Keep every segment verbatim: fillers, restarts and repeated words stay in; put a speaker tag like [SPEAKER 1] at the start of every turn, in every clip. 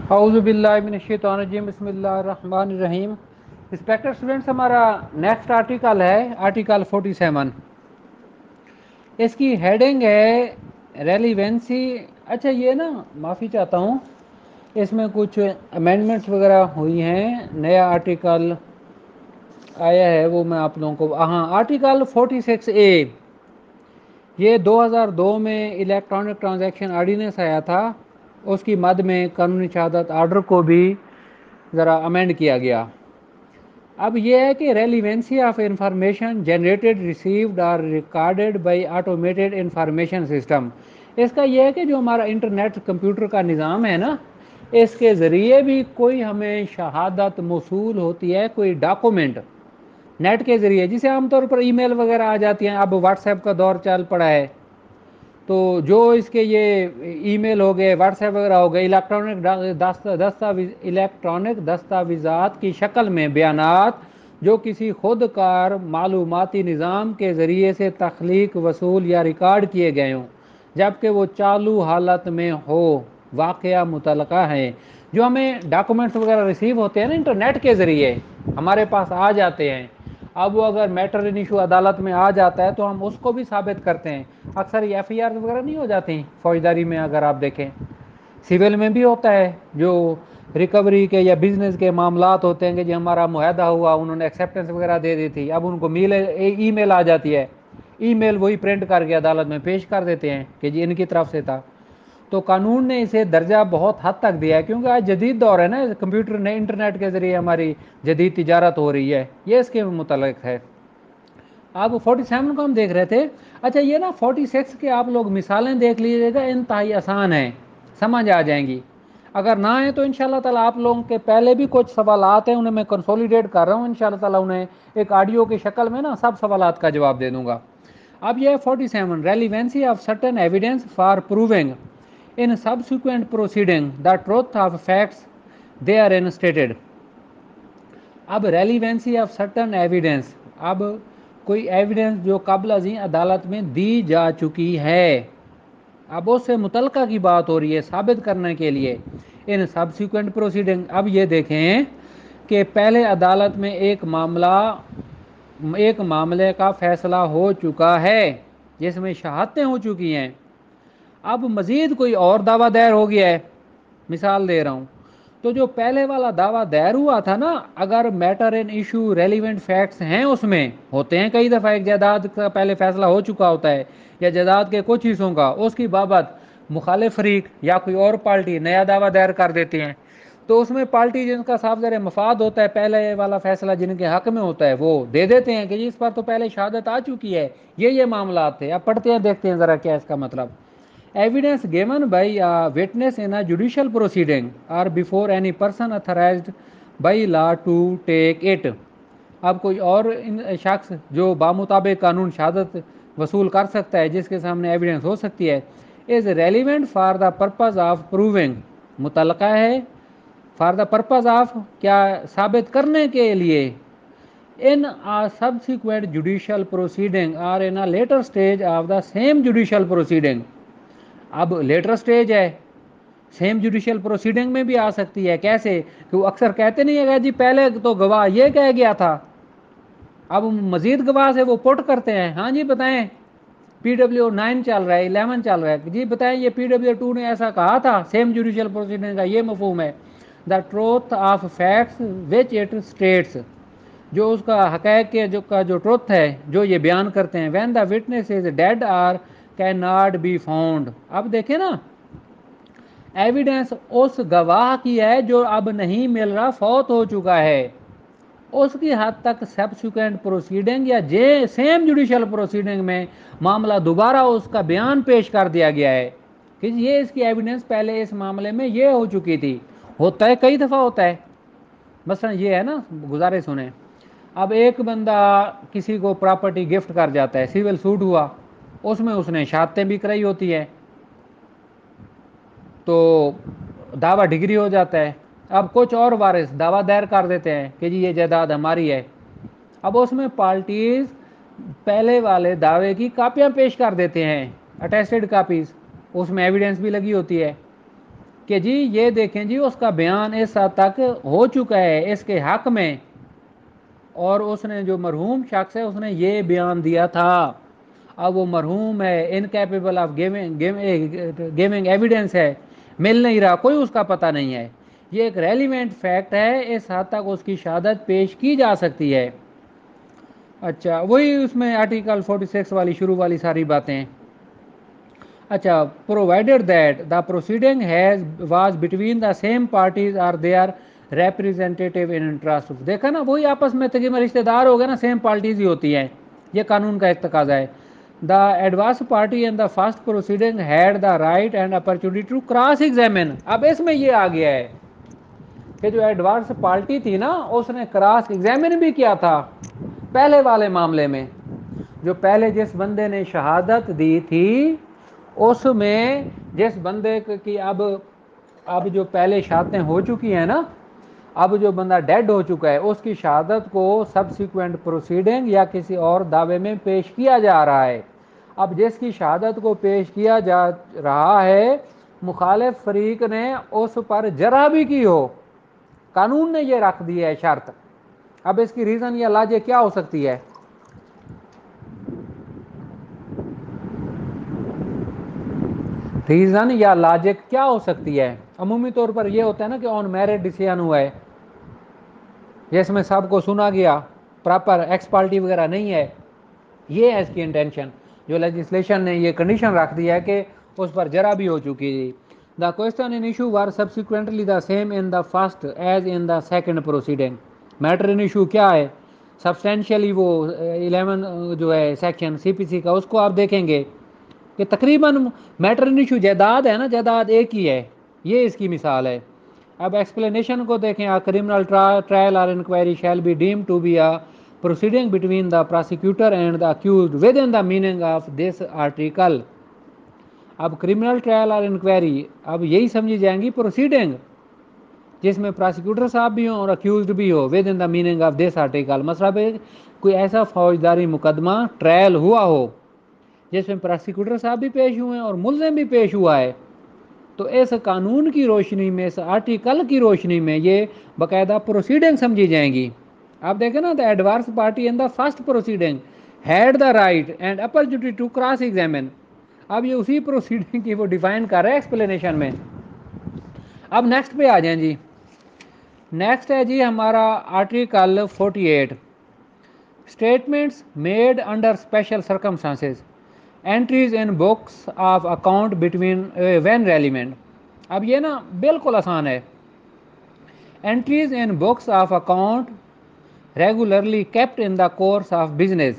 [SPEAKER 1] اعوذ باللہ من الشیطان الرجیم، بسم اللہ الرحمن الرحیم۔ رسپیکٹڈ اسٹوڈنٹس، ہمارا نیکسٹ آرٹیکل ہے آرٹیکل فورٹی سیون۔ اس کی ہیڈنگ ہے ریلیونسی۔ اچھا یہ نا معافی چاہتا ہوں، اس میں کچھ امینڈمنٹس وغیرہ ہوئی ہیں، نیا آرٹیکل آیا ہے، وہ میں آپ لوگوں کو ہاں آرٹیکل فورٹی سکس اے، یہ دو ہزار دو میں الیکٹرانک ٹرانزیکشن آرڈیننس آیا تھا، اس کی مد میں قانونی شہادت آرڈر کو بھی ذرا امینڈ کیا گیا۔ اب یہ ہے کہ relevancy of information generated received اور recorded by automated information system, اس کا یہ ہے کہ جو ہمارا انٹرنیٹ کمپیوٹر کا نظام ہے نا، اس کے ذریعے بھی کوئی ہمیں شہادت موصول ہوتی ہے، کوئی ڈاکومنٹ نیٹ کے ذریعے، جسے عام طور پر ای میل وغیرہ آ جاتی ہیں، اب واٹس ایپ کا دور چل پڑا ہے، تو جو اس کے یہ ای میل ہو گئے، واٹس ایپ وغیرہ ہو گئے، الیکٹرانک دستاویز الیکٹرانک دستاویزات کی شکل میں بیانات جو کسی خود کار معلوماتی نظام کے ذریعے سے تخلیق، وصول یا ریکارڈ کیے گئے ہوں، جبکہ وہ چالو حالت میں ہو، واقعہ متعلقہ ہیں۔ جو ہمیں ڈاکومنٹس وغیرہ ریسیو ہوتے ہیں نا انٹرنیٹ کے ذریعے ہمارے پاس آ جاتے ہیں، اب وہ اگر میٹر ان ایشو عدالت میں آ جاتا ہے تو ہم اس کو بھی ثابت کرتے ہیں۔ اکثر یہ ایف ای آر وغیرہ نہیں ہو جاتی ہیں فوجداری میں، اگر آپ دیکھیں سول میں بھی ہوتا ہے، جو ریکوری کے یا بزنس کے معاملات ہوتے ہیں کہ جی ہمارا معاہدہ ہوا، انہوں نے ایکسیپٹنس وغیرہ دے دی تھی، اب ان کو میل ای میل آ جاتی ہے، ای میل وہی پرنٹ کر کے عدالت میں پیش کر دیتے ہیں کہ جی ان کی طرف سے تھا۔ تو قانون نے اسے درجہ بہت حد تک دیا ہے، کیونکہ آج جدید دور ہے نا، کمپیوٹر نے انٹرنیٹ کے ذریعے ہماری جدید تجارت ہو رہی ہے، یہ اس کے متعلق ہے۔ اب فورٹی سیون کو ہم دیکھ رہے تھے۔ اچھا یہ نا فورٹی سکس کے آپ لوگ مثالیں دیکھ لیجیے گا، انتہائی آسان ہیں، سمجھ آ جائیں گی۔ اگر نہ آئیں تو ان شاء اللہ تعالیٰ آپ لوگوں کے پہلے بھی کچھ سوالات ہیں، انہیں میں کنسولیڈیٹ کر رہا ہوں، ان شاء اللہ تعالیٰ انہیں ایک آڈیو کی شکل میں نا سب سوالات کا جواب دے دوں گا۔ اب یہ forty seven, relevancy of certain evidence for proving in subsequent proceeding the truth of facts they are instated. اب ریلیونسی آف سرٹن ایویڈینس، اب کوئی ایویڈنس جو قبل ازیں عدالت میں دی جا چکی ہے، اب اس سے متعلقہ کی بات ہو رہی ہے ثابت کرنے کے لیے ان سبسیکوینٹ پروسیڈنگ۔ اب یہ دیکھیں کہ پہلے عدالت میں ایک معاملہ ایک معاملے کا فیصلہ ہو چکا ہے جس میں شہادتیں ہو چکی ہیں، اب مزید کوئی اور دعویٰ دائر ہو گیا ہے، مثال دے رہا ہوں، تو جو پہلے والا دعویٰ دائر ہوا تھا نا، اگر matter in issue relevant facts ہیں، اس میں ہوتے ہیں کئی دفعہ ایک جائیداد کا پہلے فیصلہ ہو چکا ہوتا ہے یا جائیداد کے کچھ حصوں کا، اس کی بابت مخالف فریق یا کوئی اور پارٹی نیا دعویٰ دائر کر دیتے ہیں، تو اس میں پارٹی جن کا صاف ظاہر مفاد ہوتا ہے، پہلے والا فیصلہ جن کے حق میں ہوتا ہے، وہ دے دیتے ہیں کہ جی اس پر تو پہلے شہادت آ چکی ہے، یہ یہ معاملات تھے۔ اب پڑھتے ہیں، دیکھتے ہیں ذرا کیا اس کا مطلب۔ Evidence given by a witness in a judicial proceeding or before any person authorized by law to take it۔ اب کوئی اور شخص جو بامطابق قانون شہادت وصول کر سکتا ہے، جس کے سامنے ایویڈنس ہو سکتی ہے، is relevant for the purpose of proving، متعلقہ ہے for the purpose of، کیا ثابت کرنے کے لیے، in a subsequent judicial proceeding or in a later stage of the same judicial proceeding۔ اب لیٹر سٹیج ہے، سیم جوڈیشل پروسیڈنگ میں بھی آ سکتی ہے، کیسے کہ وہ اکثر کہتے نہیں ہے جی پہلے تو گواہ یہ کہہ گیا تھا، اب مزید گواہ سے وہ پٹ کرتے ہیں، ہاں جی بتائیں پی ڈبلیو نائن چل رہا ہے، الیون چل رہا ہے، جی بتائیں یہ پی ڈبلیو ٹو نے ایسا کہا تھا، سیم جوڈیشل پروسیڈنگ کا یہ مفہوم ہے۔ The truth of facts which it states, جو اس کا حقائق کے جو کا جو ٹروتھ ہے جو یہ بیان کرتے ہیں، when the witness is dead or cannot be found. اب دیکھیں نا، ایویڈنس اس گواہ کی ہے جو اب نہیں مل رہا، فوت ہو چکا ہے، اس کی حد تک سبسیکوینٹ پروسیڈنگ یا جے سیم جوڈیشل پروسیڈنگ میں معاملہ دوبارہ اس کا بیان پیش کر دیا گیا ہے کہ یہ اس کی ایویڈنس پہلے اس معاملے میں یہ ہو چکی تھی۔ ہوتا ہے، کئی دفعہ ہوتا ہے، مثلا یہ ہے نا، گزارش سنیں، اب ایک بندہ کسی کو پراپرٹی گفٹ کر جاتا ہے، سیول سوٹ ہوا، اس میں اس نے شہادتیں بھی کرائی ہوتی ہے، تو دعویٰ ڈگری ہو جاتا ہے۔ اب کچھ اور وارث دعویٰ دائر کر دیتے ہیں کہ جی یہ جائیداد ہماری ہے، اب اس میں پارٹیز پہلے والے دعوے کی کاپیاں پیش کر دیتے ہیں، اٹیسٹڈ کاپیز، اس میں ایویڈنس بھی لگی ہوتی ہے، کہ جی یہ دیکھیں جی اس کا بیان اس حد تک ہو چکا ہے اس کے حق میں، اور اس نے جو مرحوم شخص ہے اس نے یہ بیان دیا تھا، اب وہ مرحوم ہے، انکیپیبل آف گیونگ ایویڈنس ہے، مل نہیں رہا، کوئی اس کا پتہ نہیں ہے، یہ ایک ریلیونٹ فیکٹ ہے، اس حد تک اس کی شہادت پیش کی جا سکتی ہے۔ اچھا وہی اس میں آرٹیکل فورٹی سکس والی شروع والی ساری باتیں۔ اچھا provided that the proceeding has was between the same parties or they are representative in interest, دیکھا نا وہی آپس میں تقریباً رشتے دار ہو گئے نا، سیم پارٹیز ہی ہوتی ہیں، یہ قانون کا ایک تقاضا ہے۔ The advance party in the first proceeding had the right and opportunity to cross examine, اب اس میں یہ آ گیا ہے کہ جو ایڈوانس پارٹی تھی نا اس نے کراس ایگزامن بھی کیا تھا پہلے والے معاملے میں، جو پہلے جس بندے نے شہادت دی تھی اس میں جس بندے کی اب اب جو پہلے شہادتیں ہو چکی ہیں نا، اب جو بندہ ڈیڈ ہو چکا ہے اس کی شہادت کو سبسیکوینٹ پروسیڈنگ یا کسی اور دعوے میں پیش کیا جا رہا ہے۔ اب جس کی شہادت کو پیش کیا جا رہا ہے مخالف فریق نے اس پر جرح بھی کی ہو، قانون نے یہ رکھ دی ہے شرط، اب اس کی ریزن یا لاجک کیا ہو سکتی ہے؟ ریزن یا لاجک کیا ہو سکتی ہے؟ عمومی طور پر یہ ہوتا ہے نا کہ آن میرٹ ڈیسیژن ہوا ہے، جس میں سب کو سنا گیا، پراپر ایکس پارٹی وغیرہ نہیں ہے، یہ ہے اس کی انٹینشن، جو لیجسلیشن نے یہ کنڈیشن رکھ دی ہے کہ اس پر جرا بھی ہو چکی تھی۔ The question in issue was subsequently the same in the first as in the second proceeding, matter in issue کیا ہے سبسٹینشیلی، وہ الیون جو ہے سیکشن سی پی سی کا اس کو آپ دیکھیں گے کہ تقریباً میٹر ان ایشو جائیداد ہے نا، جائیداد ایک ہی ہے، یہ اس کی مثال ہے۔ اب ایکسپلینیشن کو دیکھیں، criminal trial or inquiry shall be deemed to be a proceeding between the prosecutor and the accused within the meaning of this article۔ اب کرمنل ٹرائل اور انکوائری اب یہی سمجھی جائیں گی پروسیڈنگ جس میں پراسیکیوٹر صاحب بھی ہوں اور اکیوزڈ بھی ہو within the meaning of this article, مطلب کوئی ایسا فوجداری مقدمہ ٹرائل ہوا ہو جس میں پراسیکیوٹر صاحب بھی پیش ہوئے ہیں اور ملزم بھی پیش ہوا ہے، تو اس قانون کی روشنی میں، اس آرٹیکل کی روشنی میں یہ باقاعدہ پروسیڈنگ سمجھی جائیں گی۔ آپ دیکھیں نا، the advance party in the first proceeding had the right and opportunity to cross examine, اب یہ اسی پروسیڈنگ کی وہ ڈیفائن کر رہے ہیں ایکسپلینیشن میں۔ اب نیکسٹ پہ آ جائیں جی، نیکسٹ ہے جی ہمارا article forty eight, statements made under special circumstances, entries in books of account between when relevant. اب یہ نا بالکل آسان ہے، entries in books of account regularly kept in the course of business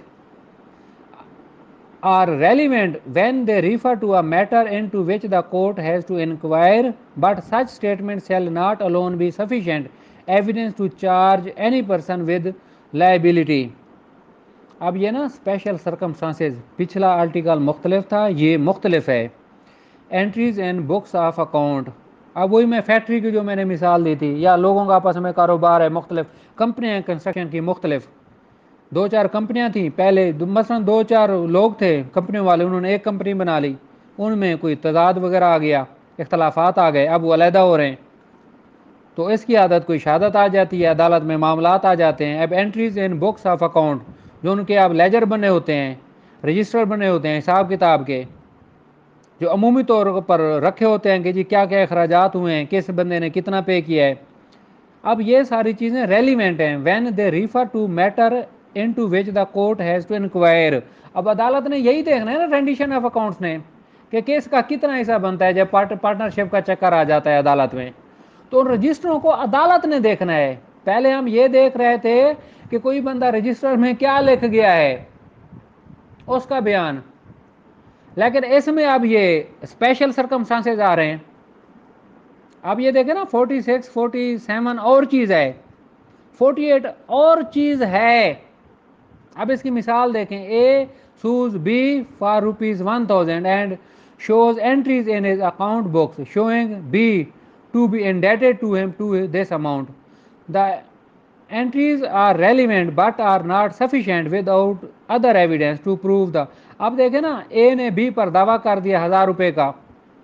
[SPEAKER 1] are relevant when they refer to a matter into which the court has to inquire, but such statements shall not alone be sufficient evidence to charge any person with liability۔ اب یہ نا special circumstances, پچھلا article مختلف تھا، یہ مختلف ہے۔ Entries in books of account, اب وہی میں فیکٹری کی جو میں نے مثال دی تھی، یا لوگوں کا آپس میں کاروبار ہے مختلف، کمپنیاں ہیں کنسٹرکشن کی مختلف، دو چار کمپنیاں تھیں پہلے، مثلا دو چار لوگ تھے کمپنیوں والے، انہوں نے ایک کمپنی بنا لی، ان میں کوئی تضاد وغیرہ آ گیا، اختلافات آ گئے، اب وہ علیحدہ ہو رہے ہیں، تو اس کی عادت کوئی شہادت آ جاتی ہے، عدالت میں معاملات آ جاتے ہیں۔ اب entries in books of account, جو ان کے اب لیجر بنے ہوتے ہیں، رجسٹر بنے ہوتے ہیں حساب کتاب کے، جو عمومی طور پر رکھے ہوتے ہیں کہ جی کیا کیا اخراجات ہوئے ہیں، کس بندے نے کتنا پے کیا ہے، اب یہ ساری چیزیں ریلیونٹ ہیں when they refer to matter into which the court has to inquire. اب عدالت نے یہی دیکھنا ہے نا، رینڈیشن آف اکاؤنٹس نے، کہ کیس کا کتنا حصہ بنتا ہے، جب پارٹنرشپ کا چکر آ جاتا ہے عدالت میں، تو ان رجسٹروں کو عدالت نے دیکھنا ہے۔ پہلے ہم یہ دیکھ رہے تھے کہ کوئی بندہ رجسٹر میں کیا لکھ گیا ہے اس کا بیان، لیکن اس میں اب یہ اسپیشل سرکمسٹانسز آ رہے ہیں۔ اب یہ دیکھیں نا، فورٹی سکس فورٹی سیون اور چیز ہے، فورٹی ایٹ اور چیز ہے۔ اب اس کی مثال دیکھیں، A sues B for rupees one thousand and shows entries in his account books showing B to be indebted to him to this amount. The entries are relevant but are not sufficient without other evidence to prove the۔ اب دیکھیں نا، اے نے be پر دعویٰ کر دیا ہزار روپے کا،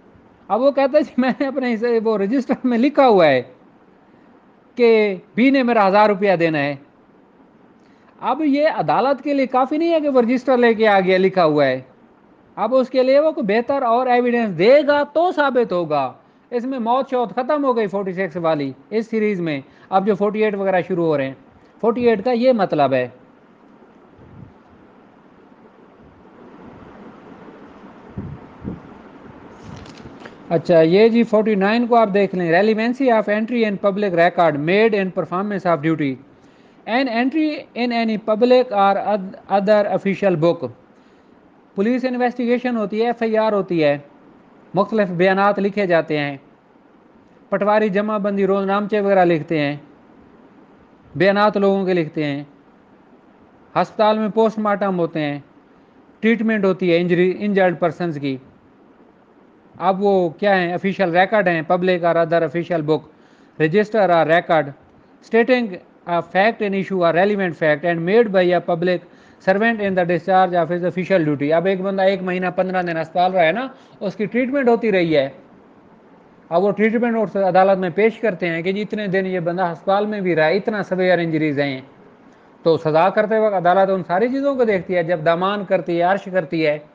[SPEAKER 1] اب وہ کہتا ہے جی میں نے اپنے حصے وہ رجسٹر میں لکھا ہوا ہے کہ بی نے میرا ہزار روپیہ دینا ہے. اب یہ عدالت کے لیے کافی نہیں ہے کہ وہ رجسٹر لے کے آ گیا لکھا ہوا ہے. اب اس کے لیے وہ کوئی بہتر اور ایویڈنس دے گا تو ثابت ہوگا. اس میں موت شوت ختم ہو گئی فورٹی سکس والی اس سیریز میں. اب جو فورٹی ایٹ وغیرہ شروع ہو رہے ہیں, فورٹی ایٹ کا یہ مطلب ہے. اچھا یہ جی فورٹی نائن کو آپ دیکھ لیں, relevancy of entry in public record made in performance of duty an entry in any public or other official book. Police investigation ہوتی ہے, ایف آئی آر ہوتی ہے, مختلف بیانات لکھے جاتے ہیں, پٹواری جمع بندی روز نامچے وغیرہ لکھتے ہیں, بیانات لوگوں کے لکھتے ہیں, ہسپتال میں پوسٹ مارٹم ہوتے ہیں, ٹریٹمنٹ ہوتی ہے انجری انجرڈ پرسنز کی. اب وہ کیا ہیں, افیشیل ریکارڈ ہیں, public or other official book, register or record stating fact in issue or relevant fact and made by a public servant in the discharge of his official duty. اب ایک بندہ ایک مہینہ پندرہ دن اسپتال رہا ہے نا, اس کی ٹریٹمنٹ ہوتی رہی ہے. اب وہ ٹریٹمنٹ عدالت میں پیش کرتے ہیں کہ جی اتنے دن یہ بندہ ہسپتال میں بھی رہا ہے, اتنا سویئر انجریز ہیں. تو سزا کرتے وقت عدالت ان ساری چیزوں کو دیکھتی ہے, جب دامان کرتی ہے, عرش کرتی ہے,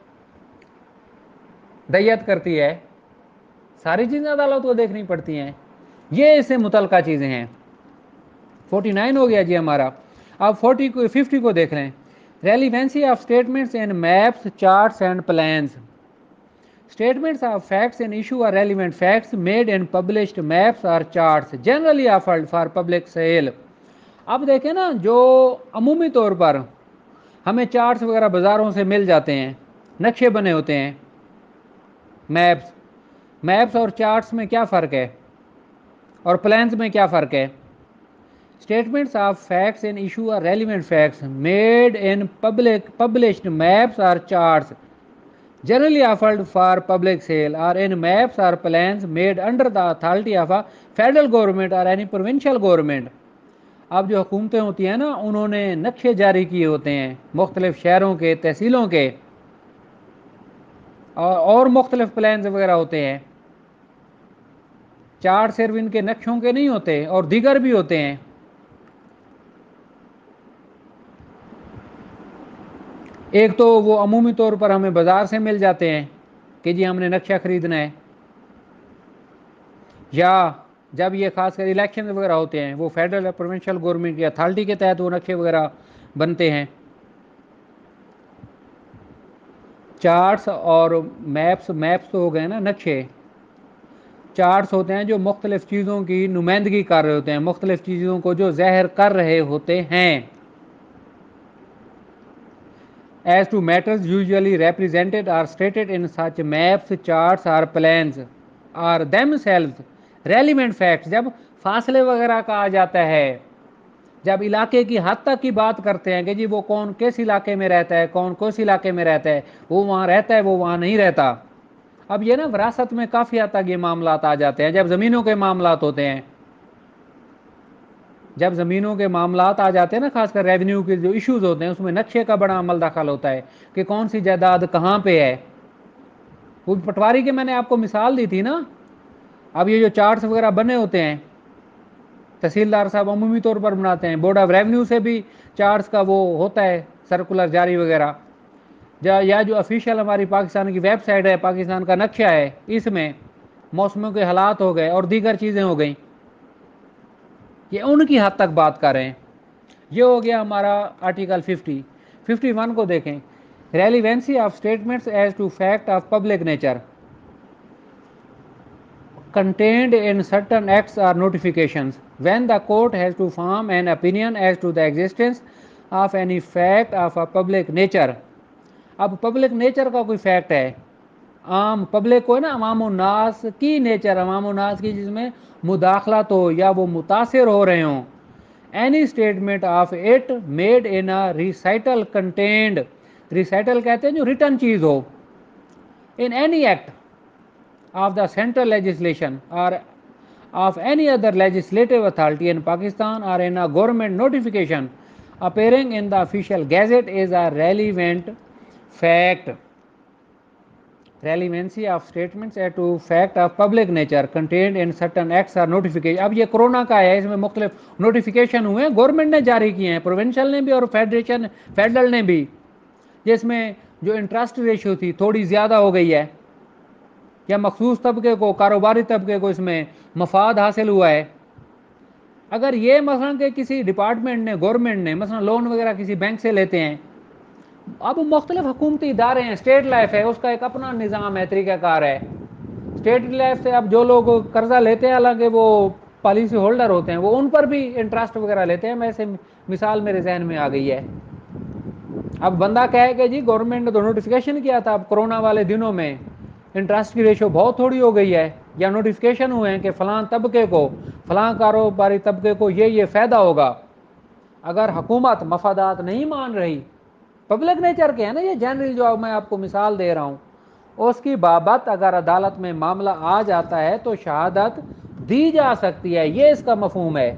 [SPEAKER 1] دیت کرتی ہے, ساری چیزیں عدالت کو دیکھنی پڑتی ہیں. یہ اس سے متعلقہ چیزیں ہیں. فورٹی نائن ہو گیا جی ہمارا. اب فورٹی کو ففٹی کو دیکھ لیں, relevancy of statements and maps charts and plans. Statements of facts and issue are relevant facts made in published maps or charts generally offered for public sale. اب دیکھیں نا, جو عمومی طور پر ہمیں چارٹس وغیرہ بازاروں سے مل جاتے ہیں, نقشے بنے ہوتے ہیں, میپس میپس اور چارٹس میں کیا فرق ہے, اور پلانس میں کیا فرق ہے. Statements of facts and issue are relevant facts made in public published maps or charts generally offered for public sale or in maps or plans made under the authority of a federal government or any provincial government. اب جو حکومتیں ہوتی ہیں نا, انہوں نے نقشے جاری کیے ہوتے ہیں مختلف شہروں کے, تحصیلوں کے, اور اور مختلف پلانز وغیرہ ہوتے ہیں. چارٹ صرف ان کے نقشوں کے نہیں ہوتے, اور دیگر بھی ہوتے ہیں. ایک تو وہ عمومی طور پر ہمیں بازار سے مل جاتے ہیں کہ جی ہم نے نقشہ خریدنا ہے, یا جب یہ خاص کر الیکشن وغیرہ ہوتے ہیں, وہ فیڈرل یا پروونشل گورنمنٹ کی اتھارٹی کے تحت وہ نقشے وغیرہ بنتے ہیں. چارٹس اور میپس, میپس تو ہو گئے نا نقشے, چارٹس ہوتے ہیں جو مختلف چیزوں کی نمائندگی کر رہے ہوتے ہیں, مختلف چیزوں کو جو ظاہر کر رہے ہوتے ہیں. As to matters usually represented or stated in such maps, charts or plans are themselves relevant facts. جب فاصلے وغیرہ کا آ جاتا ہے, جب علاقے کی حد تک کی بات کرتے ہیں کہ جی وہ کون کس علاقے میں رہتا ہے, کون کس علاقے میں رہتا ہے, وہ وہاں رہتا ہے, وہ وہاں نہیں رہتا. اب یہ نا وراثت میں کافی حد تک یہ معاملات آ جاتے ہیں, جب زمینوں کے معاملات ہوتے ہیں, جب زمینوں کے معاملات آ جاتے ہیں نا, خاص کر ریونیو کے جو ایشوز ہوتے ہیں, اس میں نقشے کا بڑا عمل دخل ہوتا ہے کہ کون سی جائیداد کہاں پہ ہے. وہ پٹواری کے میں نے آپ کو مثال دی تھی نا. اب یہ جو چارٹس وغیرہ بنے ہوتے ہیں, تحصیلدار صاحب عمومی طور پر بناتے ہیں, بورڈ آف ریونیو سے بھی چارٹس کا وہ ہوتا ہے سرکولر جاری وغیرہ, یا جو افیشیل ہماری پاکستان کی ویب سائٹ ہے, پاکستان کا نقشہ ہے, اس میں موسموں کے حالات ہو گئے اور دیگر چیزیں ہو گئیں, یہ ان کی حد تک بات کر رہے ہیں. یہ ہو گیا ہمارا آرٹیکل ففٹی. ففٹی ون کو دیکھیں, relevancy of statements as to fact of public nature contained in certain acts or notifications when the court has to form an opinion as to the existence of any fact of a public nature. اب public nature کا کوئی fact ہے, عام public کو ہے نا, عوام الناس کی نیچر, عوام الناس کی جس میں مداخلت ہو یا وہ متاثر ہو رہے ہوں. Any statement of it made in recital contained, recital کہتے ہیں جو ریٹن چیز ہو, in any act of the central legislation or of any other legislative authority in Pakistan or in a government notification appearing in the official gazette is a relevant fact. Relevancy of statements at to fact of public nature contained in certain acts or notification. اب یہ corona کا ہے, اس میں مختلف notification ہوئے ہیں, government نے جاری کیے ہیں, پروونشل نے بھی اور فیڈریشن فیڈرل نے بھی, جس میں جو انٹرسٹ ریشو تھی تھوڑی زیادہ ہو گئی ہے, یا مخصوص طبقے کو, کاروباری طبقے کو اس میں مفاد حاصل ہوا ہے. اگر یہ مثلا کہ کسی ڈپارٹمنٹ نے, گورنمنٹ نے مثلا لون وغیرہ کسی بینک سے لیتے ہیں, اب مختلف حکومتی ادارے ہیں, اسٹیٹ لائف ہے, اس کا ایک اپنا نظام ہے, طریقہ کار ہے. اسٹیٹ لائف سے اب جو لوگ قرضہ لیتے ہیں, حالانکہ وہ پالیسی ہولڈر ہوتے ہیں, وہ ان پر بھی انٹرسٹ وغیرہ لیتے ہیں. میں سے مثال میرے ذہن میں آ گئی ہے. اب بندہ کہے کہ جی گورنمنٹ نے تو نوٹیفیکیشن کیا تھا, اب کورونا والے دنوں میں انٹرسٹ کی ریشو بہت تھوڑی ہو گئی ہے, یا نوٹیفیکیشن ہوئے ہیں کہ فلاں طبقے کو, فلاں کاروباری طبقے کو یہ یہ فائدہ ہوگا. اگر حکومت مفادات نہیں مان رہی, پبلک نیچر کے ہیں نا یہ جنرل, جو میں آپ کو مثال دے رہا ہوں, اس کی بابت اگر عدالت میں معاملہ آ جاتا ہے تو شہادت دی جا سکتی ہے. یہ اس کا مفہوم ہے.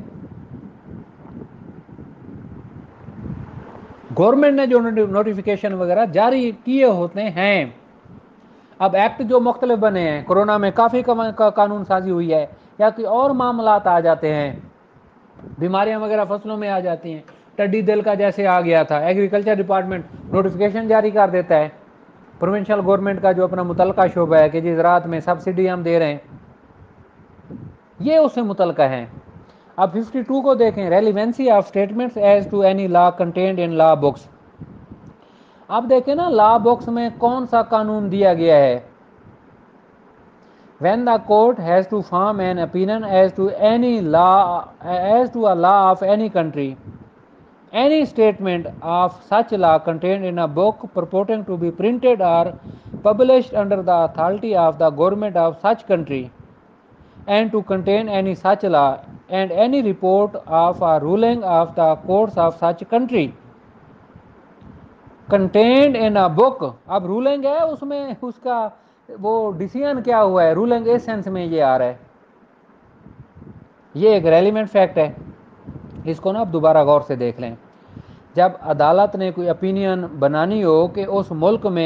[SPEAKER 1] گورنمنٹ نے جو نوٹیفیکیشن وغیرہ جاری کیے ہوتے ہیں. اب ایکٹ جو مختلف بنے ہیں, کورونا میں کافی قانون سازی ہوئی ہے, یا کہ اور معاملات آ جاتے ہیں, بیماریاں وغیرہ فصلوں میں آ جاتی ہیں, ٹڈی دل کا جیسے آ گیا تھا, ایگریکلچر ڈپارٹمنٹ نوٹیفیکیشن جاری کر دیتا ہے. پروونشل گورنمنٹ کا جو اپنا متعلقہ شعبہ ہے کہ جی زراعت میں سبسڈی ہم دے رہے ہیں, یہ اس سے متعلقہ ہے. اب ففٹی ٹو کو دیکھیں, relevancy of statements as to any law contained in law books. اب دیکھیں نا لا بکس میں کون سا قانون دیا گیا ہے. when the court has to form an opinion as to any law as to a law of any country, any statement of such law contained in a book purporting to be printed or published under the authority of the government of such country, and to contain any such law, and any report of a ruling of the courts of such country contained in a book. اب ruling ہے, اس میں اس کا وہ decision کیا ہوا ہے, rolling اس sense میں یہ آ رہا ہے. یہ ایک ریلیونٹ فیکٹ ہے, اس کو نا اب دوبارہ غور سے دیکھ لیں. جب عدالت نے کوئی اپینین بنانی ہو کہ اس ملک میں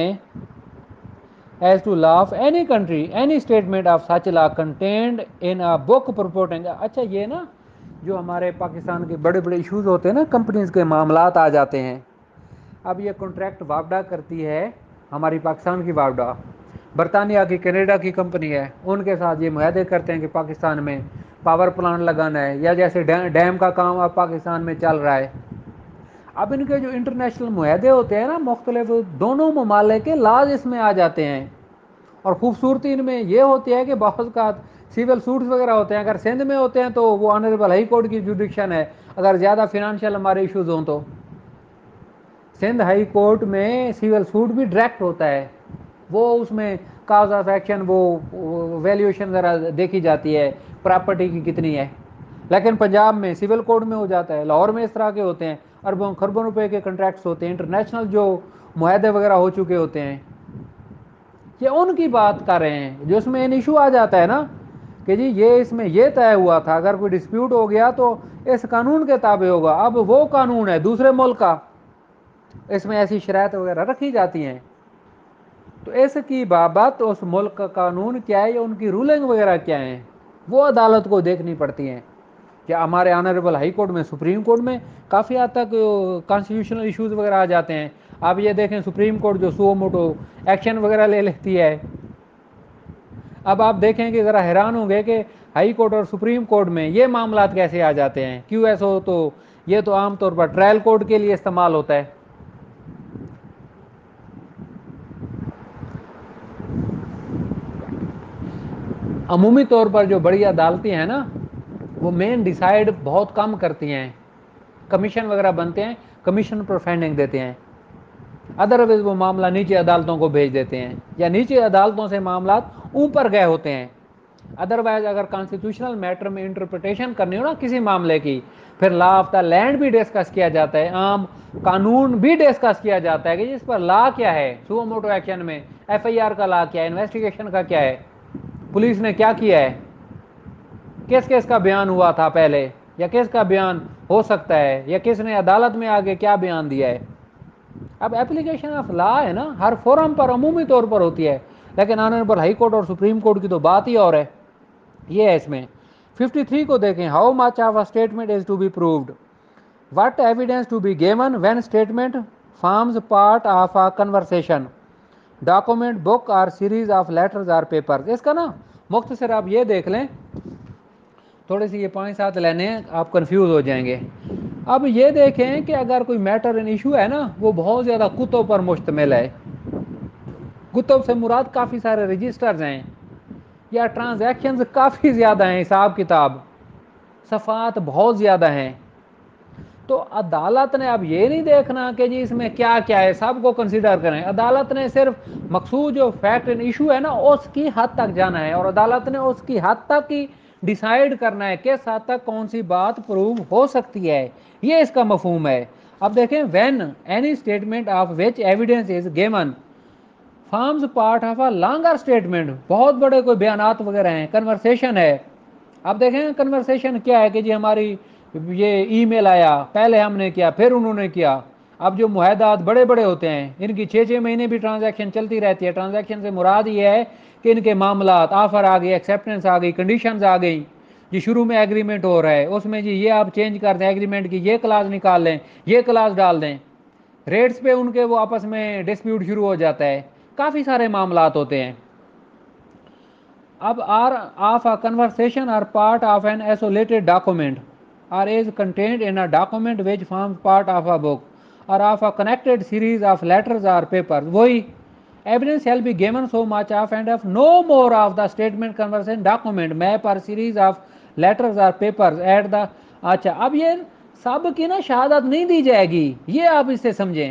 [SPEAKER 1] as to law of any country any statement of such law contained in a book purporting. اچھا یہ نا جو ہمارے پاکستان کے بڑے بڑے ایشوز ہوتے ہیں نا, کمپنیز کے معاملات آ جاتے ہیں. اب یہ کانٹریکٹ وابڈا کرتی ہے, ہماری پاکستان کی وابڈا, برطانیہ کی, کینیڈا کی کمپنی ہے, ان کے ساتھ یہ معاہدے کرتے ہیں کہ پاکستان میں پاور پلانٹ لگانا ہے, یا جیسے ڈیم کا کام اب پاکستان میں چل رہا ہے. اب ان کے جو انٹرنیشنل معاہدے ہوتے ہیں نا مختلف, دونوں ممالک کے لاز اس میں آ جاتے ہیں. اور خوبصورتی ان میں یہ ہوتی ہے کہ بعض کا سول سوٹس وغیرہ ہوتے ہیں, اگر سندھ میں ہوتے ہیں تو وہ آنریبل ہائی کورٹ کی جوڈکشن ہے, اگر زیادہ فنانشیل ہمارے ایشوز ہوں تو سندھ ہائی کورٹ میں سول سوٹ بھی ڈائریکٹ ہوتا ہے. وہ اس میں کاز آف ایکشن, وہ ویلیویشن ذرا دیکھی جاتی ہے, پراپرٹی کی کتنی ہے. لیکن پنجاب میں سول کوڈ میں ہو جاتا ہے, لاہور میں اس طرح کے ہوتے ہیں, اربوں خربوں روپے کے کنٹریکٹس ہوتے ہیں, انٹرنیشنل جو معاہدے وغیرہ ہو چکے ہوتے ہیں. یہ ان کی بات کر رہے ہیں جو اس میں ان ایشو آ جاتا ہے نا کہ جی یہ اس میں یہ طے ہوا تھا, اگر کوئی ڈسپیوٹ ہو گیا تو اس قانون کے تابع ہوگا. اب وہ قانون ہے دوسرے ملک کا, اس میں ایسی شرائط وغیرہ رکھی جاتی ہیں, تو اس کی بابت اس ملک کا قانون کیا ہے یا ان کی رولنگ وغیرہ کیا ہیں, وہ عدالت کو دیکھنی پڑتی ہیں. کیا ہمارے آنریبل ہائی کورٹ میں, سپریم کورٹ میں کافی حد تک کانسٹیٹیوشنل ایشوز وغیرہ آ جاتے ہیں. آپ یہ دیکھیں سپریم کورٹ جو سو موٹو ایکشن وغیرہ لے لیتی ہے. اب آپ دیکھیں کہ ذرا حیران ہوں گے کہ ہائی کورٹ اور سپریم کورٹ میں یہ معاملات کیسے آ جاتے ہیں. کیو ایس او تو یہ تو عام طور پر ٹرائل کورٹ کے لیے استعمال ہوتا ہے. عمومی طور پر جو بڑی عدالتیں ہیں نا وہ مین ڈیسائیڈ بہت کم کرتی ہیں, کمیشن وغیرہ بنتے ہیں, کمیشن پر فائنڈنگ دیتے ہیں, ادروائز وہ معاملہ نیچے عدالتوں کو بھیج دیتے ہیں, یا نیچے عدالتوں سے معاملات اوپر گئے ہوتے ہیں. ادروائز اگر کانسٹیٹیوشنل میٹر میں انٹرپریٹیشن کرنی ہو نا کسی معاملے کی, پھر لا آف دا لینڈ بھی ڈسکس کیا جاتا ہے, عام قانون بھی ڈسکس کیا جاتا ہے کہ جس پر لا کیا ہے, سو موٹو ایکشن میں ایف آئی آر کا لا کیا ہے, انویسٹیگیشن کا کیا ہے, پولیس نے کیا کیا ہے, کس کس کا بیان ہوا تھا پہلے, یا کس کا بیان ہو سکتا ہے, یا کس نے عدالت میں آگے کیا بیان دیا ہے. اب اپلیکیشن آف لا ہے نا ہر فورم پر عمومی طور پر ہوتی ہے, لیکن آنریبل ہائی کورٹ اور سپریم کورٹ کی تو بات ہی اور ہے. یہ ہے اس میں. ففٹی تھری کو دیکھیں, how much of a statement is to be proved, what evidence to be given when statement forms part of a conversation, document, book or series of letters or papers. اس کا نا مختصر آپ یہ دیکھ لیں, تھوڑے سی یہ پانچ سات لینے ہیں, آپ کنفیوز ہو جائیں گے. اب یہ دیکھیں کہ اگر کوئی میٹر ان ایشو ہے نا, وہ بہت زیادہ کتب پر مشتمل ہے. کتب سے مراد کافی سارے رجسٹرز ہیں, یا ٹرانزیکشنز کافی زیادہ ہیں, حساب کتاب صفحات بہت زیادہ ہیں. تو عدالت نے اب یہ نہیں دیکھنا کہ جی اس میں کیا کیا ہے, سب کو کنسیڈر کریں. عدالت نے صرف مقصود جو فیکٹ ان ایشو ہے نا, اس کی حد تک جانا ہے, اور عدالت نے اس کی حد تک ہی ڈیسائیڈ کرنا ہے کہ کس حد تک کون سی بات پروو ہو سکتی ہے. یہ اس کا مفہوم ہے. اب دیکھیں, when any statement of which evidence is given forms part of a longer statement, بہت بڑے کوئی بیانات وغیرہ ہیں, کنورسیشن ہے. اب دیکھیں کنورسیشن کیا ہے کہ جی ہماری یہ ای میل آیا, پہلے ہم نے کیا, پھر انہوں نے کیا. اب جو معاہدات بڑے بڑے ہوتے ہیں, ان کی چھ چھ مہینے بھی ٹرانزیکشن چلتی رہتی ہے. ٹرانزیکشن سے مراد یہ ہے کہ ان کے معاملات, آفر آ گئی, ایکسیپٹنس آ گئی, کنڈیشنز آ گئی, جی شروع میں ایگریمنٹ ہو رہا ہے, اس میں جی یہ آپ چینج کر دیں, ایگریمنٹ کی یہ کلاز نکال لیں, یہ کلاز ڈال دیں, ریٹس پہ ان کے وہ آپس میں ڈسپیوٹ شروع ہو جاتا ہے. کافی سارے معاملات ہوتے ہیں. اب or of a conversation or part of an isolated document or is contained in a document which form part of a book or of a connected series of letters or paper. وہی evidence shall be given so much of and of no more of the statement conversation document map or series of letters or papers at the. اچھا, اب یہ سب کی نا شہادت نہیں دی جائے گی, یہ آپ اس سے سمجھیں.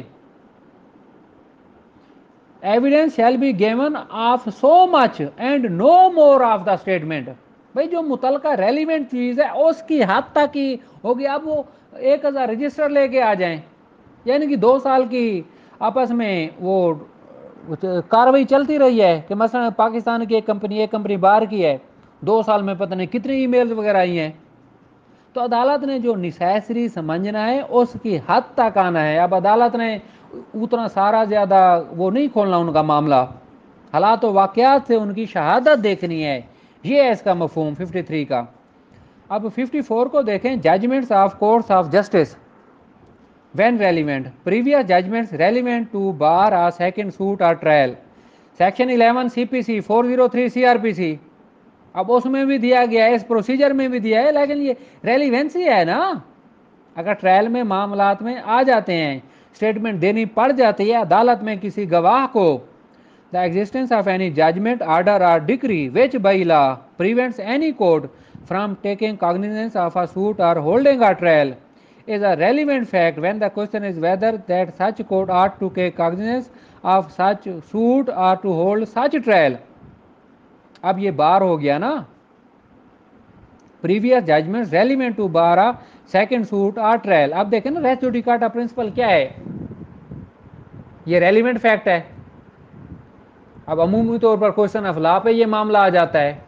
[SPEAKER 1] Evidence shall be given of so much and no more of the statement. بھائی جو متعلقہ ریلیونٹ چیز ہے اس کی حد تک ہی ہوگی. اب وہ ایک ہزار رجسٹر لے کے آ جائیں, یعنی کہ دو سال کی آپس میں وہ کاروائی چلتی رہی ہے کہ مثلا پاکستان کی ایک کمپنی ایک کمپنی باہر کی ہے, دو سال میں پتہ نہیں کتنی ای میلز وغیرہ آئی ہیں. تو عدالت نے جو نیسیسری سمجھنا ہے اس کی حد تک آنا ہے. اب عدالت نے اتنا سارا زیادہ وہ نہیں کھولنا ان کا معاملہ, حالات و واقعات سے ان کی شہادت دیکھنی ہے. یہ ہے اس کا مفہوم ففٹی تھری کا. اب ففٹی فور کو دیکھیں, judgments of courts of justice when relevant, previous judgments relevant to bar a second suit or trial. Section eleven C P C, four zero three C R P C, اب اس میں بھی دیا گیا ہے, اس procedure میں بھی دیا ہے, لیکن یہ ریلیونسی ہے نا. اگر ٹرائل میں معاملات میں آ جاتے ہیں, اسٹیٹمنٹ دینی پڑ جاتی ہے عدالت میں کسی گواہ کو, the existence of any judgment, order or decree which by law prevents any court from taking cognizance of a suit or holding a trial is a relevant fact when the question is whether that such court ought to take cognizance of such suit or to hold such trial. اب یہ بار ہو گیا نا, previous judgments relevant to bar a second suit or trial. اب دیکھیں نا race جوڈیکاٹا principal کیا ہے, یہ ریلیونٹ فیکٹ ہے. اب عمومی طور پر کوشچن آف لا پہ یہ معاملہ آ جاتا ہے,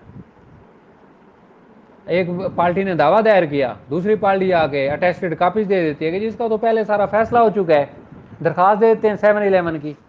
[SPEAKER 1] ایک پارٹی نے دعویٰ دائر کیا, دوسری پارٹی آ کے اٹیسٹڈ کاپیز دے دیتی ہے کہ جس کا تو پہلے سارا فیصلہ ہو چکا ہے, درخواست دے دیتے ہیں سیون الیون کی.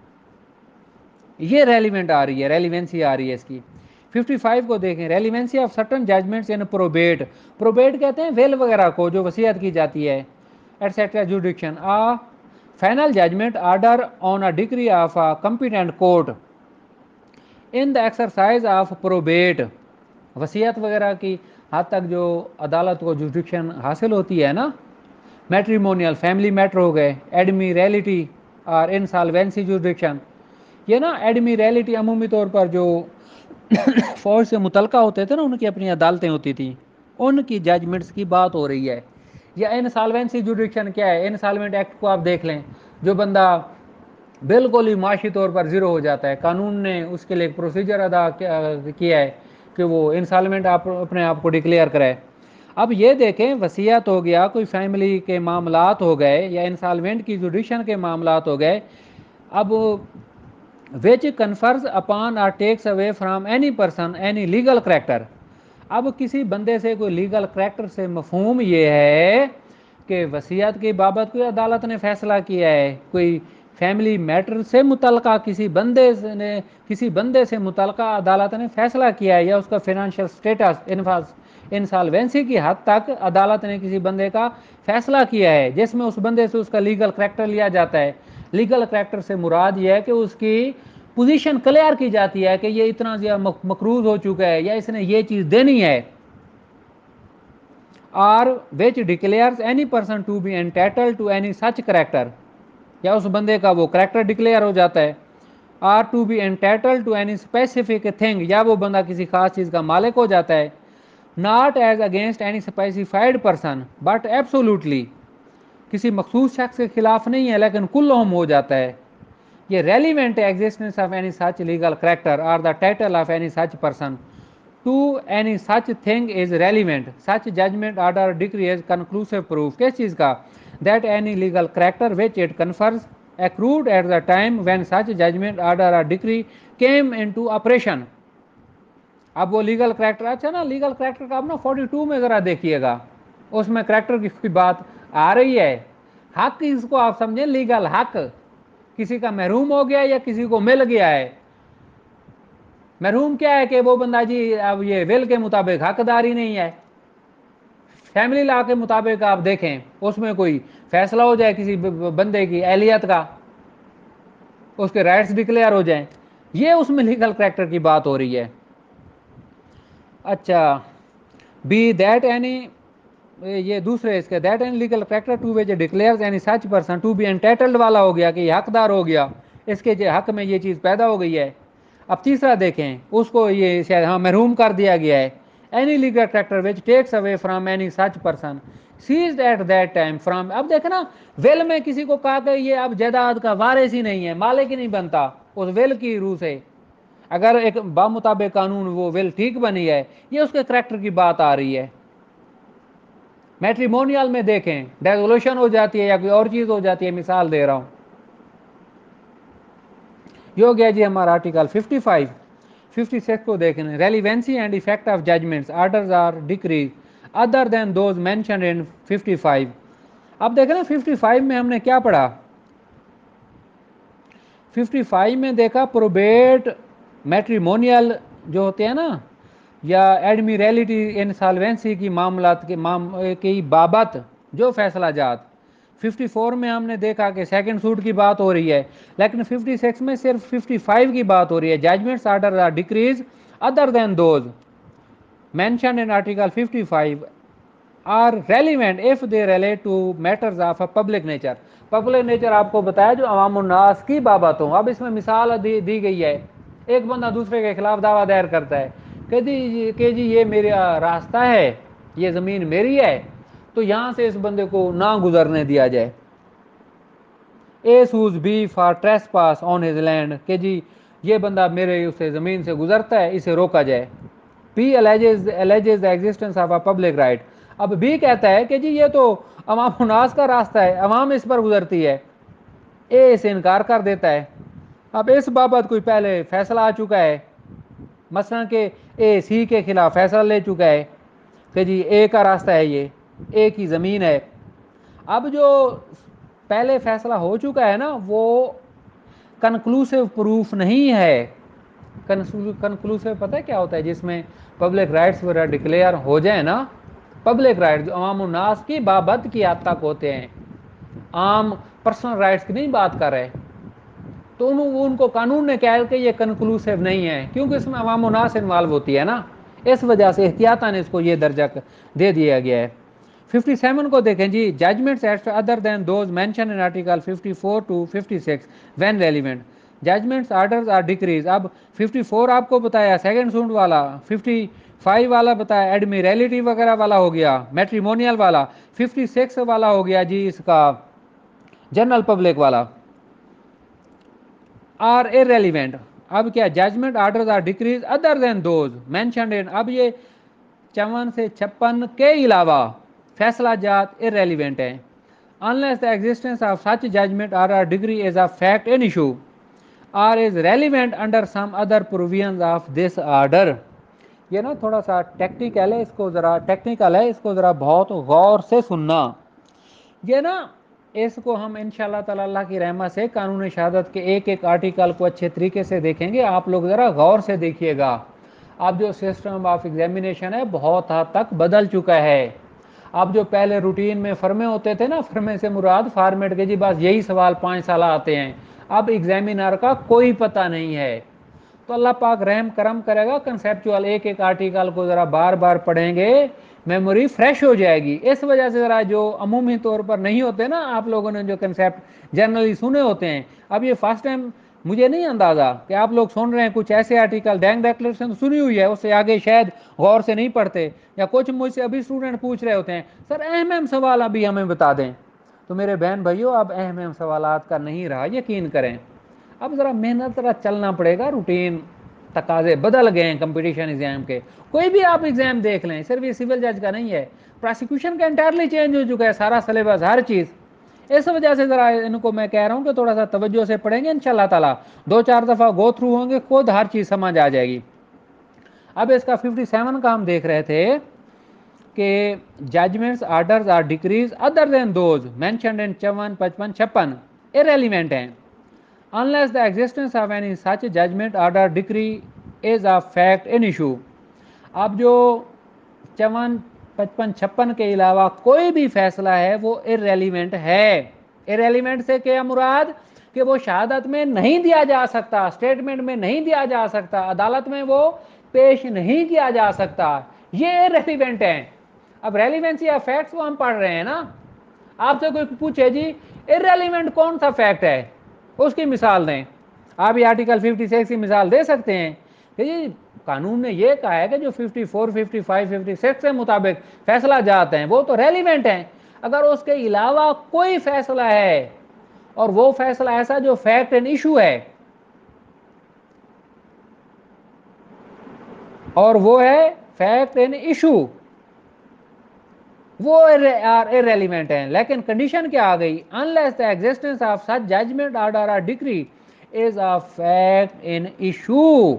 [SPEAKER 1] یہ ریلیونٹ آ رہی ہے, ریلیونسی آ رہی ہے اس کی. ففٹی فائیو کو دیکھیں, relevancy of certain judgments in probate. Probate کہتے ہیں ویل وغیرہ کو جو وصیت کی جاتی ہے, etcetera jurisdiction. A final judgment order on a decree of a competent court in the exercise of probate. وصیت وغیرہ کی حد تک جو عدالت کو جوڈکشن حاصل ہوتی ہے نا, میٹریمونیل فیملی میٹر ہو گئے, ایڈمی ریلٹی اور انسالوینسی جوڈکشن. یہ نا ایڈمی ریلٹی عمومی طور پر جو فوج سے متعلقہ ہوتے تھے نا, ان کی اپنی عدالتیں ہوتی تھیں, ان کی ججمنٹس کی بات ہو رہی ہے. یا انسالوینسی جوڈکشن کیا ہے, انسالوینٹ ایکٹ کو آپ دیکھ لیں, جو بندہ بالکل ہی معاشی طور پر زیرو ہو جاتا ہے, قانون نے اس کے لیے ایک پروسیجر ادا کیا ہے کہ وہ انسالوینٹ آپ اپنے آپ کو ڈکلیئر کرے. اب یہ دیکھیں, وصیت ہو گیا, کوئی فیملی کے معاملات ہو گئے, یا انسالوینٹ کی جوڈیشن کے معاملات ہو گئے. اب which confers upon or takes away from any person any legal character. اب کسی بندے سے کوئی لیگل کریکٹر سے مفہوم یہ ہے کہ وصیت کی بابت کوئی عدالت نے فیصلہ کیا ہے, کوئی فیملی میٹر سے متعلقہ کسی بندے نے کسی بندے سے متعلقہ عدالت نے فیصلہ کیا ہے یا اس کا فائنینشیل سٹیٹس انسالوینسی کی حد تک عدالت نے کسی بندے کا فیصلہ کیا ہے جس میں اس بندے سے اس کا لیگل کریکٹر لیا جاتا ہے. لیگل کریکٹر سے مراد یہ ہے کہ اس کی پوزیشن کلیئر کی جاتی ہے کہ یہ اتنا زیادہ مقروض ہو چکا ہے یا اس نے یہ چیز دینی ہے. Or which declares any person to be entitled to any such character, یا اس بندے کا وہ کریکٹر ڈکلیئر ہو جاتا ہے. Or to be entitled to any specific thing, یا وہ بندہ کسی خاص چیز کا مالک ہو جاتا ہے. Not as against any specified person but absolutely, کسی مخصوص شخص کے خلاف نہیں ہے لیکن کلہم ہو جاتا ہے. یہ relevant existence of any such legal character or the title of any such person to any such thing is relevant. Such judgment order decree is conclusive proof کس چیز کا, that any legal character which it confers accrued at the time when such judgment order or decree came into operation. اب وہ legal character, اچھا نا legal character کا آپ نا فورٹی ٹو میں ذرا دیکھیے گا, اس میں کریکٹر کی بات آ رہی ہے. حق اس کو آپ سمجھیں لیگل حق, کسی کا محروم ہو گیا یا کسی کو مل گیا ہے. محروم کیا ہے کہ وہ بندہ جی اب یہ ول کے مطابق حقدار ہی نہیں ہے. فیملی لا کے مطابق آپ دیکھیں اس میں کوئی فیصلہ ہو جائے کسی بندے کی اہلیت کا, اس کے رائٹس ڈکلیئر ہو جائیں, یہ اس میں لیگل کریکٹر کی بات ہو رہی ہے. اچھا بی دیٹ اینی, یہ دوسرے اس کے that any legal character to which declares any such person to be entitled والا ہو گیا کہ یہ حقدار ہو گیا, اس کے حق میں یہ چیز پیدا ہو گئی ہے. اب تیسرا دیکھیں اس کو یہ شاید ہاں محروم کر دیا گیا ہے. Any legal character which takes away from any such person ceased at that time from, اب دیکھیں نا ویل میں کسی کو کہا کہ یہ اب جائیداد کا وارث ہی نہیں ہے, مالک ہی نہیں بنتا اس ویل کی روح سے, اگر ایک بامطابق قانون وہ ویل ٹھیک بنی ہے, یہ اس کے کریکٹر کی بات آ رہی ہے. میٹریمونیل میں دیکھیں ڈیزولوشن ہو جاتی ہے یا کوئی اور چیز ہو جاتی ہے, مثال دے رہا ہوں. یہ ہو گیا جی ہمارا article fifty five. Fifty six کو دیکھیں, relevancy and effect of judgments orders or decrees other than those mentioned in fifty five. اب دیکھیں نا ففٹی فائیو میں ہم نے کیا پڑھا, ففٹی فائیو میں دیکھا پروبیٹ میٹریمونیل جو ہوتے ہیں نا, یا ایڈمیریلٹی انسالوینسی کی معاملات کے کی بابت جو فیصلہ جات. ففٹی فور میں ہم نے دیکھا کہ سیکنڈ سوٹ کی بات ہو رہی ہے, لیکن ففٹی سکس میں صرف ففٹی فائیو کی بات ہو رہی ہے. Judgments order or decrees other than those mentioned in article fifty five are relevant if they relate to matters of a public nature. Public nature آپ کو بتایا جو عوام الناس کی بابت ہوں. اب اس میں مثال دی, دی گئی ہے, ایک بندہ دوسرے کے خلاف دعویٰ دائر کرتا ہے کہ جی کہ جی یہ میرا راستہ ہے, یہ زمین میری ہے, تو یہاں سے اس بندے کو نہ گزرنے دیا جائے. A sues B for trespass on his land, کہ جی یہ بندہ میرے اسے زمین سے گزرتا ہے, اسے روکا جائے. B alleges alleges the existence of a public right. اب بی کہتا ہے کہ جی یہ تو عوام الناس کا راستہ ہے, عوام اس پر گزرتی ہے. اے اسے انکار کر دیتا ہے. اب اس بابت کوئی پہلے فیصلہ آ چکا ہے, مثلا کہ اے سی کے خلاف فیصلہ لے چکا ہے کہ جی اے کا راستہ ہے, یہ اے کی زمین ہے. اب جو پہلے فیصلہ ہو چکا ہے نا وہ کنکلوسیو پروف نہیں ہے. کنکلوسیو پتہ ہے کیا ہوتا ہے, جس میں پبلک رائٹس وغیرہ ڈکلیئر ہو جائیں نا, پبلک رائٹس جو عوام الناس کی بابت کی حد تک ہوتے ہیں, عام پرسنل رائٹس کی نہیں بات کر رہے, تو انہوں ان کو قانون نے کہا کہ یہ کنکلوسیو نہیں ہے کیونکہ اس میں عوام الناس انوالو ہوتی ہے نا, اس وجہ سے احتیاطاً اس کو یہ درجہ دے دیا گیا ہے. ففٹی سیون کو دیکھیں جی, judgments etc other than those mention in article fifty four to fifty six when relevant judgments orders or decrees. اب ففٹی فور آپ کو بتایا سیکنڈ سونڈ والا, ففٹی فائیو والا بتایا ایڈمیریلٹی وغیرہ والا ہو گیا, میٹریمونیل والا, ففٹی سکس والا ہو گیا جی اس کا جنرل پبلک والا, آر irrelevant. اب کیا judgment orders or decrees other than those mentioned in, اب یہ چون سے چھپن کے علاوہ فیصلہ جات irrelevant ہیں, unless the existence of such judgment or a degree is a fact an issue or is relevant under some other provisions of this order. یہ نا تھوڑا سا ٹیکنیکل ہے, اس کو ذرا ٹیکنیکل ہے, اس کو ذرا بہت غور سے سننا. یہ نا اس کو ہم انشاءاللہ تعالی اللہ کی رحمت سے قانون شہادت کے ایک ایک آرٹیکل کو اچھے طریقے سے دیکھیں گے. آپ لوگ ذرا غور سے دیکھیے گا. اب جو سسٹم آف ایگزامینیشن ہے بہت حد تک بدل چکا ہے. اب جو پہلے روٹین میں فرمے ہوتے تھے نا, فرمے سے مراد فارمیٹ کے جی بس یہی سوال پانچ سال آتے ہیں, اب ایگزامینر کا کوئی پتہ نہیں ہے. تو اللہ پاک رحم کرم کرے گا, کنسیپچوئل ایک ایک آرٹیکل کو ذرا بار بار پڑھیں گے, میموری فریش ہو جائے گی. اس وجہ سے ذرا جو عمومی طور پر نہیں ہوتے نا, آپ لوگوں نے جو کنسیپٹ جنرلی سنے ہوتے ہیں, اب یہ فرسٹ ٹائم مجھے نہیں اندازہ کہ آپ لوگ سن رہے ہیں کچھ ایسے آرٹیکل, ڈینگ ڈیکلیریشن سنی ہوئی ہے, اس سے آگے شاید غور سے نہیں پڑھتے, یا کچھ مجھ سے ابھی اسٹوڈنٹ پوچھ رہے ہوتے ہیں سر اہم اہم سوال ابھی ہمیں بتا دیں. تو میرے بہن بھائیوں, اب اہم اہم سوالات کا نہیں رہا, یقین کریں. اب ذرا محنت ذرا چلنا پڑے گا, روٹین تقاضے بدل گئے ہیں کمپٹیشن ایگزام کے. کوئی بھی آپ ایگزام دیکھ لیں, صرف یہ سول جج کا نہیں ہے, پروسیکیوشن کا انٹائرلی چینج ہو چکا ہے سارا سلیبس, ہر چیز. اس وجہ سے ذرا ان کو میں کہہ رہا ہوں کہ تھوڑا سا توجہ سے پڑھیں گے انشاءاللہ تعالی, دو چار دفعہ گو تھرو ہوں گے, خود ہر چیز سمجھ آ جائے گی. اب اس کا ففٹی سیون کا ہم دیکھ رہے تھے کہ judgments orders or decrees other than those mentioned in چون پچپن چھپن irrelevant ہیں, unless the existence of any such judgment order decree is a fact in issue. اب جو چون پچپن چھپن کے علاوہ کوئی بھی فیصلہ ہے وہ irrelevant ہے. irrelevant سے کیا مراد کہ وہ شہادت میں نہیں دیا جا سکتا, اسٹیٹمنٹ میں نہیں دیا جا سکتا, عدالت میں وہ پیش نہیں کیا جا سکتا, یہ irrelevant ہیں. اب ریلیونسی آف فیکٹس کو ہم پڑھ رہے ہیں نا, آپ سے کوئی پوچھے جی irrelevant کون سا فیکٹ ہے, اس کی مثال دیں. آپ یہ آرٹیکل ففٹی سکس کی مثال دے سکتے ہیں کہ جی قانون نے یہ کہا ہے کہ جو fifty four fifty five fifty six کے مطابق فیصلہ جاتے ہیں وہ تو ریلیونٹ ہیں. اگر اس کے علاوہ کوئی فیصلہ ہے اور وہ فیصلہ ایسا جو فیکٹ اینڈ ایشو ہے, اور وہ ہے فیکٹ اینڈ ایشو, وہ irrelevant ہیں. لیکن کنڈیشن کیا آ گئی, unless the existence of such judgment order or decree is a fact in issue.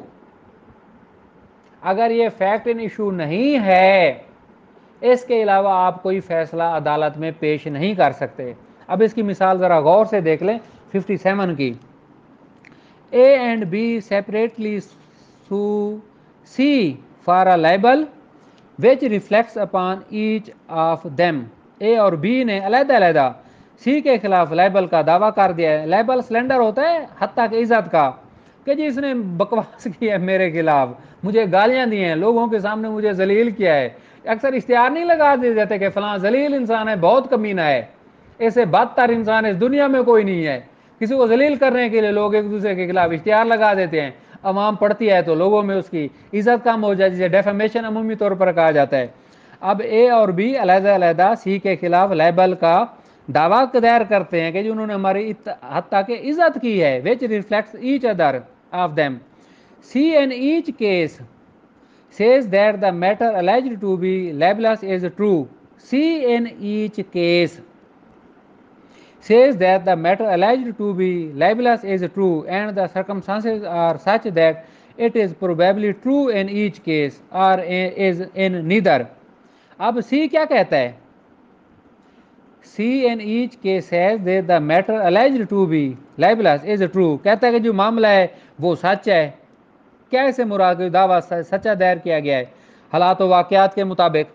[SPEAKER 1] اگر یہ فیکٹ ان ایشو نہیں ہے, اس کے علاوہ آپ کوئی فیصلہ عدالت میں پیش نہیں کر سکتے. اب اس کی مثال ذرا غور سے دیکھ لیں ففٹی سیون کی. A and B separately sue C for a libel which reflects upon each of them. A اور بی نے علیحدہ علیحدہ سی کے خلاف لائبل کا دعویٰ کر دیا ہے. لائبل سلنڈر ہوتا ہے حتیٰ کہ عزت کا, کہ جی اس نے بکواس کی ہے میرے خلاف, مجھے گالیاں دی ہیں, لوگوں کے سامنے مجھے ذلیل کیا ہے. اکثر اشتہار نہیں لگا دیے جاتے کہ فلاں ذلیل انسان ہے, بہت کمینہ ہے, ایسے بدتر انسان اس دنیا میں کوئی نہیں ہے. کسی کو ذلیل کرنے کے لیے لوگ ایک دوسرے کے خلاف اشتہار لگا دیتے ہیں, عوام پڑھتی ہے تو لوگوں میں اس کی عزت کم ہو جائے, جسے ڈیفیمیشن عمومی طور پر کہا جاتا ہے. اب اے اور بی علیحدہ علیحدہ سی کے خلاف لائبل کا دعویٰ دائر کرتے ہیں کہ جو انہوں نے ہماری حتیٰ کہ عزت کی ہے, which reflects each other of them. C in each case says that the matter alleged to be libelous is true. C in each case says that the matter alleged to be libelous is true and the circumstances are such that it is probably true in each case or is in neither. اب سی کیا کہتا ہے, سی in each case says that the matter alleged to be libelous is true, کہتا ہے کہ جو معاملہ ہے وہ سچ ہے. کیا اسے مراد دعویٰ سچا دائر کیا گیا ہے حالات و واقعات کے مطابق.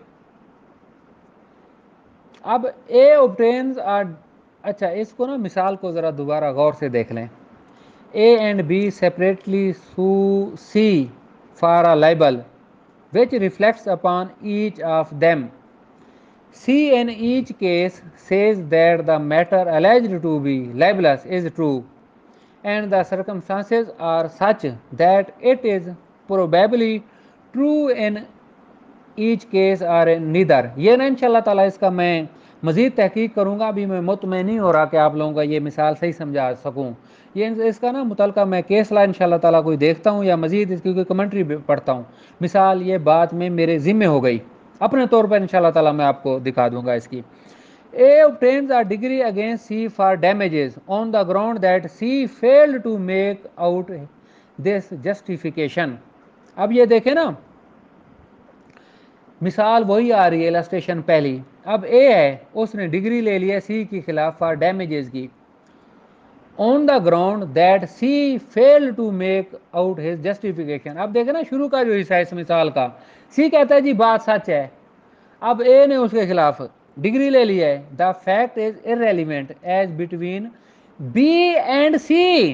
[SPEAKER 1] اب اے obtains are, اچھا اس کو نا مثال کو ذرا دوبارہ غور سے دیکھ لیں. A and B separately sue C for a libel which reflects upon each of them. C in each case says that the matter alleged to be libelous is true and the circumstances are such that it is probably true in each case or in neither. یہ نا انشاءاللہ تعالیٰ اس کا میں مزید تحقیق کروں گا, ابھی میں مطمئن نہیں ہو رہا کہ آپ لوگوں کا یہ مثال صحیح سمجھا سکوں. یہ اس کا نا متعلقہ میں کیس لا انشاءاللہ تعالیٰ کوئی دیکھتا ہوں یا مزید اس کی کوئی کمنٹری پڑھتا ہوں. مثال یہ بات میں میرے ذمہ ہو گئی, اپنے طور پر انشاءاللہ تعالیٰ میں آپ کو دکھا دوں گا اس کی. A obtains a degree against C for damages on the ground that C failed to make out this justification. اب یہ دیکھیں نا مثال وہی آ رہی ہے, السٹریشن پہلی, اب اے ہے اس نے ڈگری لے لی ہے سی کے خلاف فار ڈیمیجز کی on the ground that C fail to make out his justification. اب دیکھیں نا شروع کا جو حصہ ہے اس مثال کا, سی کہتا ہے جی بات سچ ہے, اب اے نے اس کے خلاف ڈگری لے لی ہے. The fact is irrelevant as between B and C,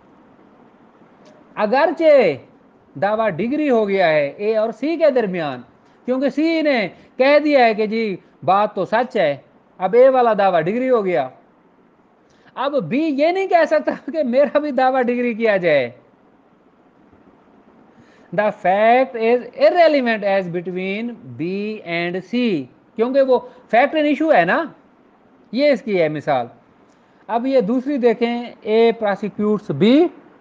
[SPEAKER 1] اگرچہ دعویٰ ڈگری ہو گیا ہے اے اور سی کے درمیان, کیونکہ سی نے کہہ دیا ہے کہ جی بات تو سچ ہے, اب اے والا دعویٰ ڈگری ہو گیا. اب بی یہ نہیں کہہ سکتا کہ میرا بھی دعویٰ ڈگری کیا جائے. The fact is irrelevant as between B and C, کیونکہ وہ فیکٹ ان ایشو ہے نا, یہ اس کی ہے مثال. اب یہ دوسری دیکھیں, A prosecutes B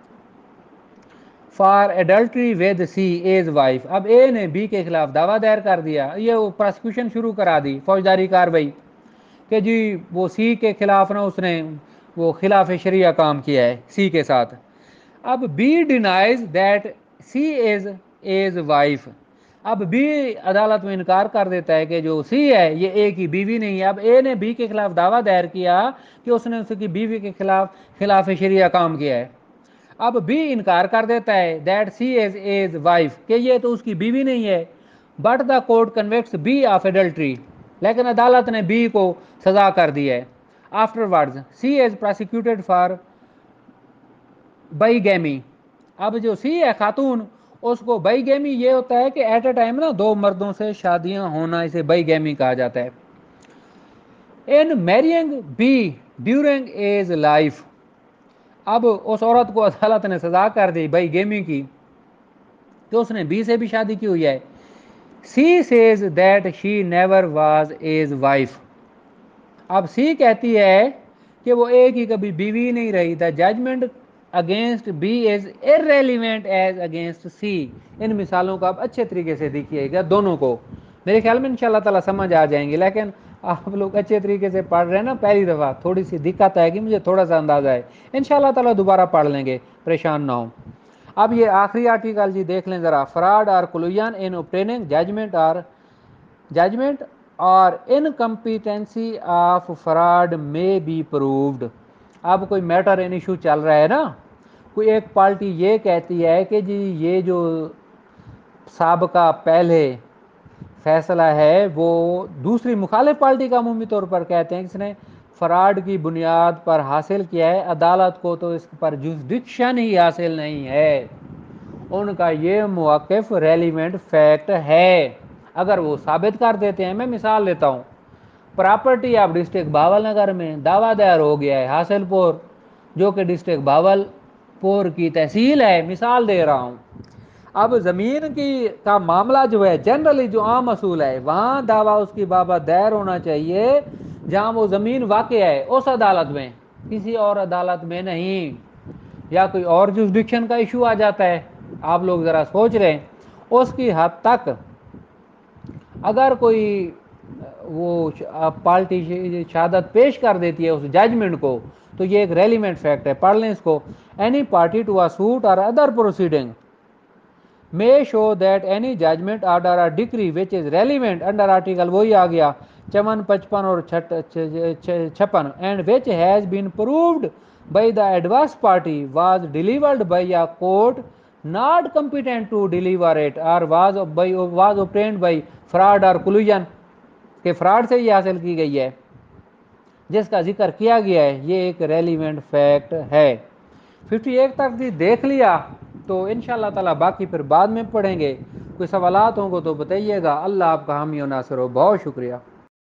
[SPEAKER 1] for adultery with C A's wife. اب اے نے بی کے خلاف دعویٰ دائر کر دیا, یہ وہ پراسیکیوشن شروع کرا دی, فوجداری کارروائی کہ جی وہ سی کے خلاف نا اس نے وہ خلاف شریعہ کام کیا ہے سی کے ساتھ. اب B denies that C is as wife. اب بی عدالت میں انکار کر دیتا ہے کہ جو سی ہے یہ اے کی بیوی نہیں ہے. اب اے نے بی کے خلاف دعویٰ دائر کیا کہ اس نے اس کی بیوی کے خلاف خلاف شریعہ کام کیا ہے. اب بی انکار کر دیتا ہے that C is as wife, کہ یہ تو اس کی بیوی نہیں ہے. But the court convicts B of adultery, لیکن عدالت نے بی کو سزا کر دی ہے. After words she is prosecuted for bigamy. اب جو سی ہے خاتون, اس کو بائی گیمی یہ ہوتا ہے کہ ایٹ اے ٹائم نا دو مردوں سے شادیاں ہونا, اسے بائی گیمی کہا جاتا ہے. In marrying B during A's life. اب اس عورت کو عدالت نے سزا کر دی بائی گیمی کی کہ اس نے بی سے بھی شادی کی ہوئی ہے. C says that she never was A's wife. اب سی کہتی ہے کہ وہ اے کی کبھی بیوی نہیں رہی. The judgment against B is irrelevant as against C. ان مثالوں کو آپ اچھے طریقے سے دیکھیے گا دونوں کو, میرے خیال میں انشاءاللہ تعالی سمجھ آ جائیں گے. لیکن آپ لوگ اچھے طریقے سے پڑھ رہے ہیں نا پہلی دفعہ, تھوڑی سی دقت آئے گی, مجھے تھوڑا سا اندازہ ہے, انشاءاللہ تعالی دوبارہ پڑھ لیں گے, پریشان نہ ہوں. اب یہ آخری آرٹیکل جی دیکھ لیں ذرا, fraud or collusion in obtaining judgment or judgment or incompetency of fraud میں بی پرووڈ. اب کوئی میٹر ان ایشو چل رہا ہے نا, کوئی ایک پارٹی یہ کہتی ہے کہ جی یہ جو سابقہ پہلے فیصلہ ہے وہ دوسری مخالف پارٹی کا عمومی طور پر کہتے ہیں کہ اس نے فراڈ کی بنیاد پر حاصل کیا ہے, عدالت کو تو اس پر جوسڈکشن ہی حاصل نہیں ہے. ان کا یہ موقف ریلیونٹ فیکٹ ہے, اگر وہ ثابت کر دیتے ہیں. میں مثال لیتا ہوں, property of district Bahawalnagar میں دعویٰ دائر ہو گیا ہے حاصل پور, جو کہ ڈسٹرکٹ بھاول پور کی تحصیل ہے, مثال دے رہا ہوں. اب زمین کی کا معاملہ جو ہے جنرلی جو عام اصول ہے, وہاں دعویٰ اس کی بابت دائر ہونا چاہیے جہاں وہ زمین واقع ہے, اس عدالت میں, کسی اور عدالت میں نہیں. یا کوئی اور جوسڈکشن کا ایشو آ جاتا ہے, آپ لوگ ذرا سوچ رہے ہیں, اس کی حد تک اگر کوئی وہ پارٹی شہادت پیش کر دیتی ہے اس ججمنٹ کو, تو یہ ایک ریلیونٹ فیکٹ ہے. پڑھ لیں اس کو. Any party to a suit or other proceeding may show that any judgment order or decree which is relevant under article وہی آ گیا چون پچپن اور چھپن and which has been proved by the adverse party was delivered by a court not competent to deliver it or was by was obtained by fraud or collusion, کہ fraud سے یہ حاصل کی گئی ہے جس کا ذکر کیا گیا ہے, یہ ایک ریلیونٹ فیکٹ ہے. ففٹی ایک تک بھی دیکھ لیا تو انشاءاللہ تعالی باقی پھر بعد میں پڑھیں گے. کوئی سوالات ہوں گے تو بتائیے گا. اللہ آپ کا حامی و ناصر ہو. بہت شکریہ.